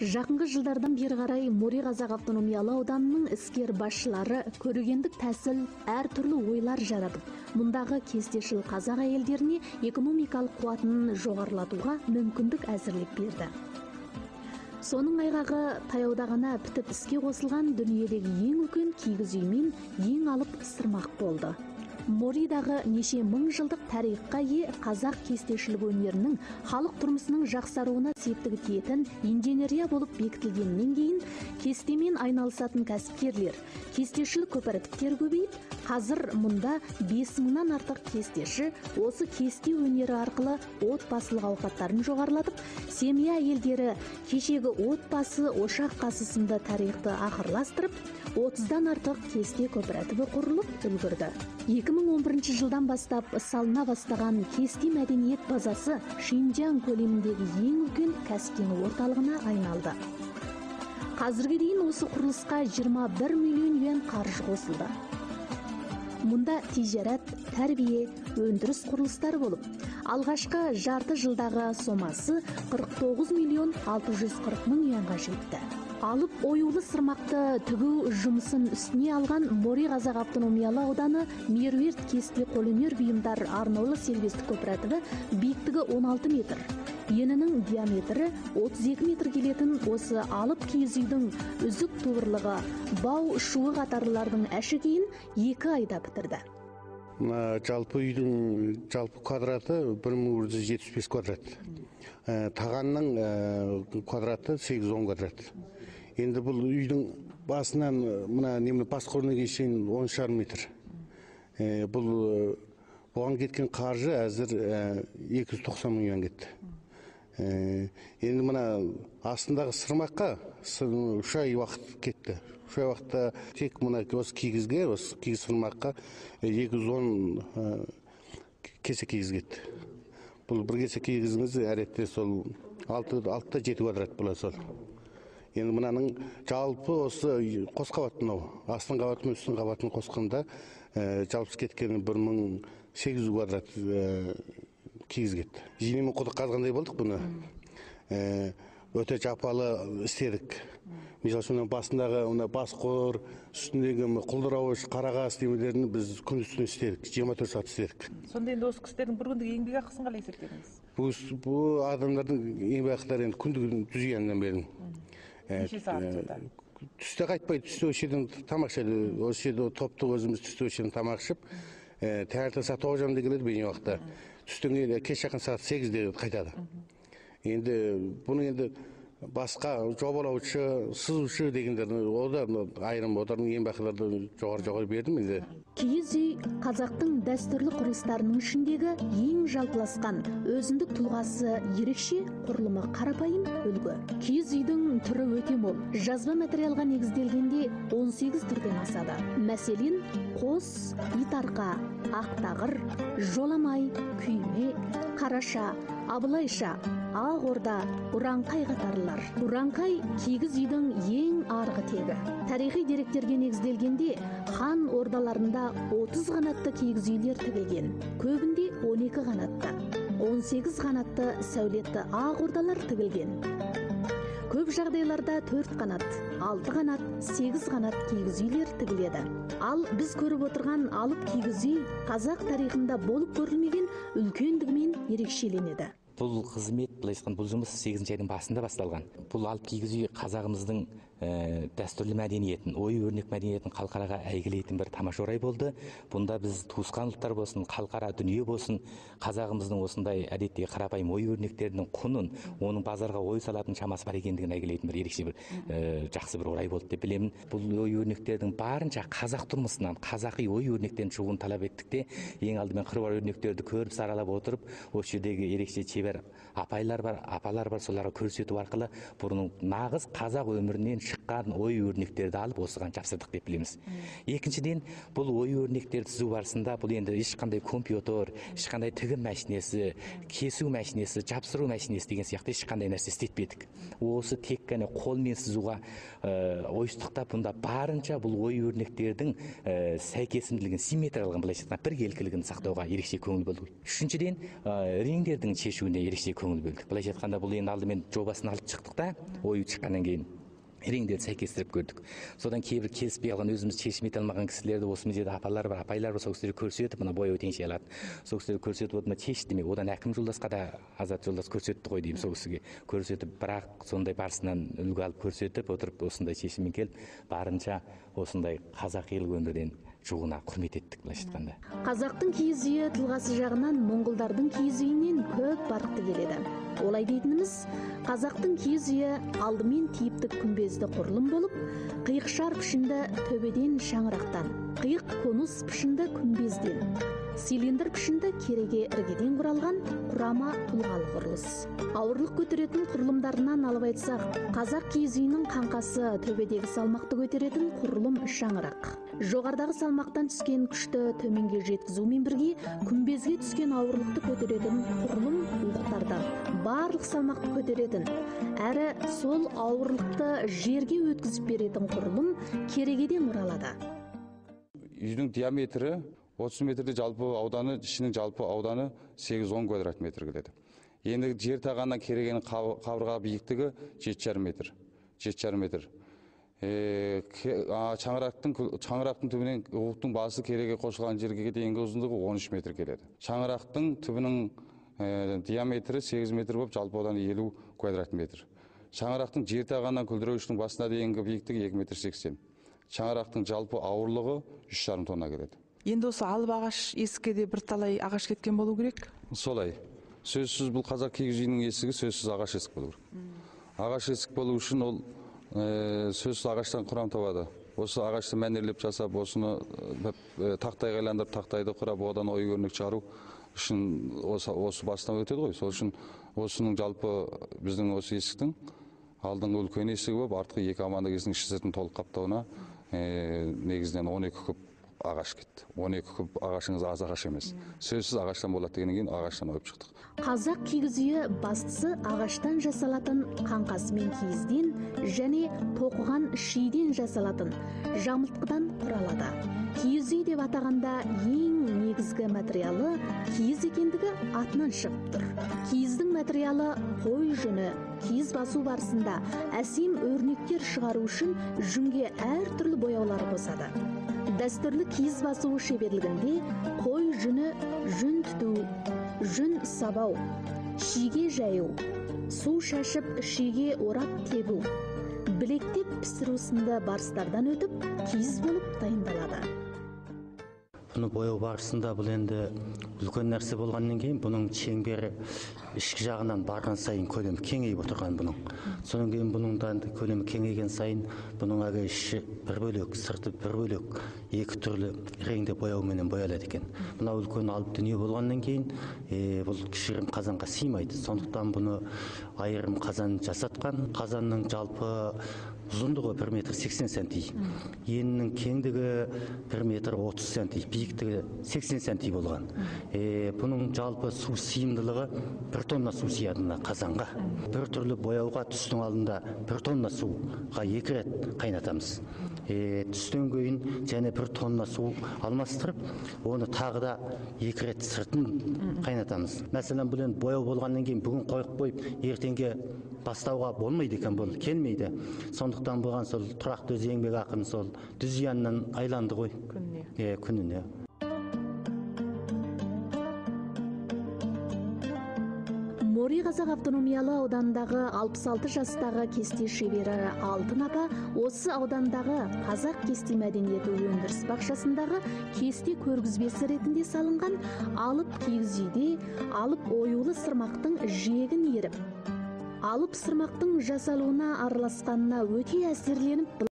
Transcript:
Жақынғы жылдардан бері қарай Мори Қазақ автономиялы ауданының іскер басшылары көрегендік тәсіл, әр түрлі ойлар жаратып, мұндағы кестешіл қазақ әйелдеріне экономикалық қуатын жоғарылатуға мүмкіндік әзірлеп берді. Соның айғағы таяуда ғана бітіп іске қосылған дүниедегі ең үлкен кигіз үй мен ең алып сырмақ болды. Моридағы неше мың жылдық тарихқа ие қазақ кестешілік өнерінің халық тұрмысының жақсаруына септігі тиетін инженерия болып бекітілгеннен кейін кестемен айналысатын кәсіпкерлер, кестешілік кооперативтер көбейіп, қазір мұнда 5000-нан артық кестеші осы кесте өнері арқылы отбасылық ауқаттарын жоғарылатып, семья әйелдері кешегі отбасы ошақ қасы сынды тарихты ақырластырып, 30-дан артық кесте кооперативі құрылып үлгерді. 2011 жылдан бастап салына бастаған кесте мәдениет базасы Шинжаң көлеміндегі ең үлкен кәсіптену орталығына айналды. Қазірге дейін осы құрылысқа 21 миллион юан қаржы қосылды. Мұнда тижарат, тәрбие, өндіріс құрылыстары болып, алғашқы жарты жылдағы сомасы 49 миллион 640 мың юанға жетті. Алып оюлы сырмақты тігу жұмысын үстіне алған Мори Қазақ автономиялы ауданы Меруерт кесте қолөнер бұйымдар арнаулы сервистік кооперативі биіктігі 16 метр. Енінің диаметрі 32 метр келетін осы алып киіз үйдің үзік туырлығы, бау шуы қатарлылардың әшекейін 2 айда бітірді. Жалпы үйдің жалпы квадраты 1175 квадрат. Тағанның квадраты 810 квадрат. Енді бұл үйдің басынан мына бас қорына шейін 10,5 метр. Бұл оған кеткен қаржы әзір 290 мың юан кетті. Енді мына астындағы сырмаққа 3 ай уақыт кетті. 3 ай уақытта тек осы кигізге, осы кигіз сырмаққа 210 кесе кигіз кетті. Бұл бір кесе кигізіңіз әретте сол 6-7 квадрат болады сол. Енді мұнаның жалпы осы қос қабат мынау, астын қабаты мен үстін қабатын қосқанда жалпы кеткен 1800 квадрат кигіз кетті. Жинемен құдық қазғандай болдық бұны. Өте жапалы істедік. Мысалы, басындағы бас қор, үстіндегі құлдырауыш, қарағас демелерін біз күн үстіне істедік, 24 сағат істедік. Сонда енді осы кісілердің бір күндік еңбек ақысын қалай есептедіңіз? Бұл адамдардың еңбек ақылары енді күндік жүзгеннен бердің. Неше сағат сонда? Түсте қайтпайды, түсте осы жерден тамақ ішеді. Осы жерде топты өзіміз түсте осы жерден тамақ ішіп, таңертең сағат 9:30-да келеді бейне уақытта. Түстен кеш жақын сағат 8-де қайтады. Енді бұны енді басқа жобалаушы, сызушы дегендер, олар айырым, олардың еңбекақыларды жоғары бердім енді. Киіз үй қазақтың дәстүрлі құрылыстарының ішіндегі ең жалпыласқан, өзіндік тұлғасы ерекше, құрылымы қарапайым үлгі. Киіз үйдің түрі өте мол. Жазба материалға негізделгенде 18 түрден асады. Мәселен, қос, итарқа, ақтағыр, жоламай, күйме, қараша, абылайша, ақ орда, ұранқай қатарлар. Ұранқай кигіз үйдің ең арғы тегі. Тарихи деректерге негізделгенде хан ордаларында 30 қанатты кигіз үйлер тігілген. Көбінде 12 қанатты, 18 қанатты сәулетті ақ ордалар тігілген. Көп жағдайларда 4 қанат, 6 қанат, 8 қанат кигіз үйлер тігіледі. Ал біз көріп отырған алып кигіз үй қазақ тарихында болып көрілмеген үлкендігімен ерекшеленеді. Бұл қызмет, бұл жұмыс 8-ші айдың басында басталған. Бұл алып кигіз үй қазағымыздың дәстүрлі мәдениетін, ой-өрнек мәдениетін халықараға әйгілейтін бір тамаша орай болды. Бұнда біз туысқан ұлттар болсын, халықара дүние болсын, қазағымыздың осындай әдеттегі қарапайым ой-өрнектерінің құнын, оның базарға ой салатын шамасы бар екендігін әйгілейтін бір ерекше бір жақсы бір орай болды деп білемін. Бұл ой-өрнектердің барынша қазақ тұрмысынан, қазақи ой-өрнектен шығуын талап еттік те, ең алдымен қыруар өрнектерді көріп саралап отырып, осы жердегі ерекше шебер апайлар бар, апалар бар, соларға көрсету арқылы бұрынның нағыз қазақ өмірінен шыққан ой өрнектерді алып осыған жапсырдық деп білеміз. Екіншіден, бұл ой өрнектерді түзу барысында бұл енді ешқандай компьютер, ешқандай тігін мәшинесі, кесу мәшинесі, жапсыру мәшинесі деген сияқты ешқандай нәрсе істетпедік. Осы тек қана қолмен сызуға ойыстықтап, бұнда барынша бұл ой өрнектердің сәйкесімділігін, симметриялығын, былайша айтқанда біркелкілігін сақтауға ерекше көңіл бөлдік. Үшіншіден, реңдердің шешуіне кесіміне ерекше көңіл бөлдік. Былайша айтқанда бұл енді алдымен жобасын алып шықтық та, ой шыққаннан кейін реңдерді сәйкестіріп көрдік. Содан кейбір келіспей қалған, өзіміз шешім ете алмаған кісілерді, осы жерде апалар бар, апайлар бар, сол кісілерді көрсетіп, мына бояу теңше алады. Сол кісілерді көрсетіп, мына шеш демек, одан әкім жолдасқа да Азат жолдас көрсетті ғой деймін, сол кісіге көрсетіп, бірақ сондай барысынан үлгі алып көрсетіп отырып, осындай шешіммен келіп, барынша осындай қазақилық өмірден жуғына құрмет еттік, былайша айтқанда. Қазақтың киіз үйі тұлғасы жағынан моңғолдардың киіз үйінен көп барықты келеді. Олай дейтініміз, қазақтың киіз үйі алдымен типтік күмбезді құрылым болып, қиықшар пішінді төбеден шаңырақтан, қиық конус пішінді күмбезден, цилиндр пішінді кереге іргеден құралған құрама тұлғалы құрылыс. Ауырлық көтеретін құрылымдарынан алып айтсақ, қазақ киіз үйінің қаңқасы төбедегі салмақты көтеретін құрылым шаңырақ. Жоғардағы салмақтан түскен күшті төменге жеткізумен бірге күмбезге түскен ауырлықты көтеретін құрылым уықтардан барлық салмақты көтеретін, әрі сол ауырлықты жерге өткізіп беретін құрылым керегеден құралады. Үйдің диаметрі 30 метрде, жалпы ауданы, ішінің жалпы ауданы 8-10 квадрат метр келеді. Енді жер тағаннан керегенің қабырға биіктігі 7,5 метр. 7,5 метр. Шаңырақтың түбінен уықтың басы кереге қосылған жерге дейінгі ұзындығы 13 метр келеді. Шаңырақтың түбінің диаметрі 8 метр болып, жалпы одан 50 квадрат метр. Шаңырақтың жер тағаннан күлдіреуіштің басына дейінгі биіктігі 2,80 метр. Шаңырақтың жалпы ауырлығы 3,5 тонна келеді. Енді осы алып ағаш есікке де бірталай ағаш кеткен болу керек? Солай. Сөзсіз бұл қазақ киіз үйінің есігі сөзсіз ағаш есік болу керек. Ағаш есік болу үшін ол сөзсіз ағаштан құрам табады. Осы ағашты мәнерлеп жасап, осыны тақтайға айландырып, тақтайды құрап, одан ою өрнек шығару үшін осы бастан өтеді ғой. Сол үшін осының жалпы біздің осы есіктің алдыңғы үлкен есігі болып, артқы екі амандық есігінің іші сыртын толық қаптауына негізінен 12 күп ағаш кетті. 12 күп ағашыңыз аз ағаш емес. Сөзсіз ағаштан болады дегеннен кейін ағаштан ойып шықтық. Қазақ киіз үйі бастысы ағаштан жасалатын қаңқасы мен киізден және тоқыған шиден жасалатын жамылтқыдан құралады. Киіз үй деп атағанда ең негізгі материалы киіз екендігі атынан шығып тұр. Киіздің материалы қой жүні. Киіз басу барысында әсем өрнектер шығару үшін жүнге әртүрлі бояулар қосады. Дәстүрлі киіз басу шеберлігінде қой жүні, жүн түту, жүн сабау, шиге жаю, су шашып шиге орап тебу, білектеп пісіру сынды барыстардан өтіп, киіз болып дайындалады. Бұны бояу барысында бұл енді үлкен нәрсе болғаннан кейін бұның шеңбері ішкі жағынан барған сайын көлемі кеңейіп отырған бұның. Содан кейін бұның да көлемі кеңейген сайын бұның әгі іші бір бөлек, сырты бір бөлек, екі түрлі реңде бояуменен боялады екен. Мына үлкен алып дүние болғаннан кейін бұл кішігірім қазанға сыймайды. Сондықтан бұны айырым қазан жасатқан. Қазанның жалпы ұзындығы 1,80 см, енінің кеңдігі 1,30 см, биіктігі 80 см болған. Бұның жалпы су сыйымдылығы 1 тонна су сияды мына қазанға. Бір түрлі бояуға түстің алдында 1 тонна суға 2 рет қайнатамыз. Түстен кейін және 1 тонна су алмастырып, оны тағы да 2 рет сыртын қайнатамыз. Мәселен, бұл енді бояу болғаннан кейін бүгін қойып қойып, ертеңге бастауға болмайды екен, бұл келмейді. Сондықтан бұған сол тұрақты өз еңбек ақын сол дүз янынан айланды ғой. Күніне. Мори Қазақ автономиялы аудандағы 66 жастағы кесте шебері Алтын апа осы аудандағы қазақ кесте мәдениеті өндіріс бақшасындағы кесте көргізбесі ретінде салынған алып киіз үйде алып оюлы сырмақтың жиегін еріп, алып сырмақтың жасалуына араласқанына өте әсерленіп